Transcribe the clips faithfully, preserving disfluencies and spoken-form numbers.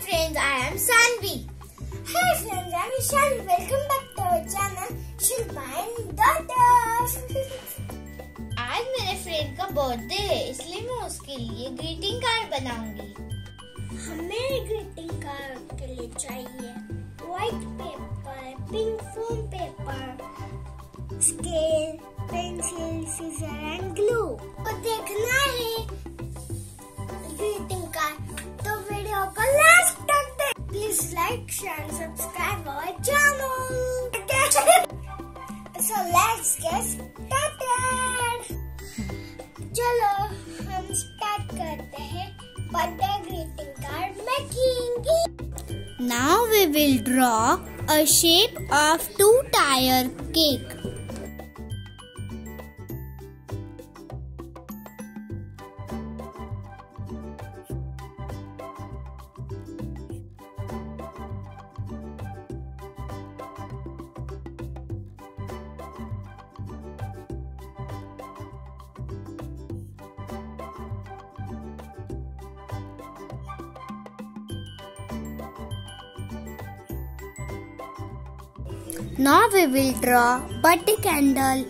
friends, I am Saanvi. Hey friends, I am Ishani. Welcome back to our channel Shilpa and Daughters. आज मेरे friend का birthday है, इसलिए मैं उसके लिए ग्रीटिंग कार्ड बनाऊंगी। हमें ग्रीटिंग कार्ड के लिए चाहिए white paper, pink foam paper, scale, pencil, scissor and glue. तो देखना है ग्रीटिंग कार्ड तो वीडियो को लास्ट तक दे। Please like, share and subscribe our channel. So let's get started. चलो हम स्टार्ट करते हैं birthday greeting card making. Now we will draw a shape of two tier cake. Now we will draw birthday candle.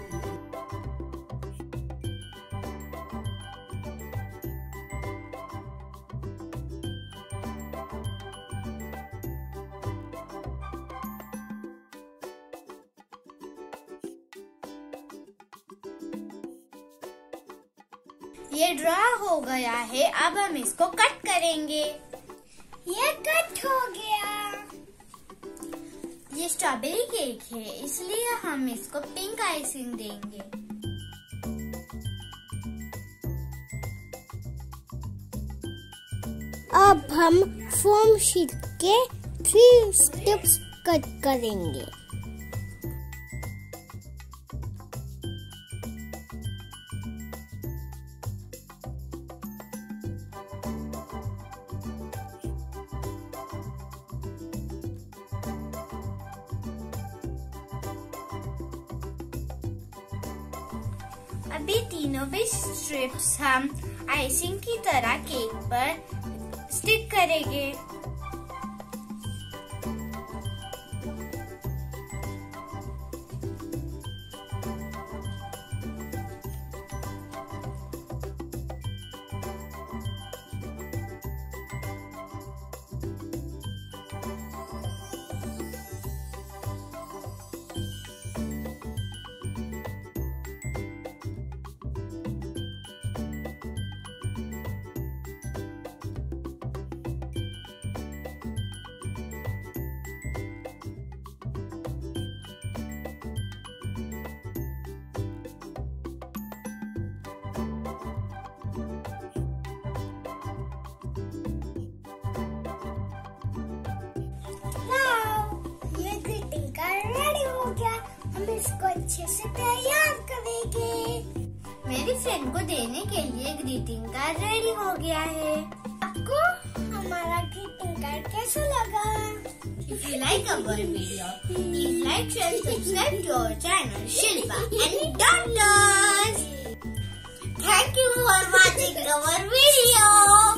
ये draw हो गया है, अब हम इसको कट करेंगे। ये कट हो गया। ये स्ट्रॉबेरी केक है, इसलिए हम इसको पिंक आइसिंग देंगे। अब हम फोम शीट के थ्री स्टेप्स कट करेंगे। अभी तीनों भी स्ट्रिप्स हम आइसिंग की तरह केक पर स्टिक करेंगे। इसको अच्छे से तैयार करेंगे। मेरी फ्रेंड को देने के लिए ग्रीटिंग कार्ड रेडी हो गया है। आपको हमारा ग्रीटिंग कार्ड कैसा लगा? If you like our video, please like, share, subscribe to our channel Shilpa and Daughters. Thank you for watching our video.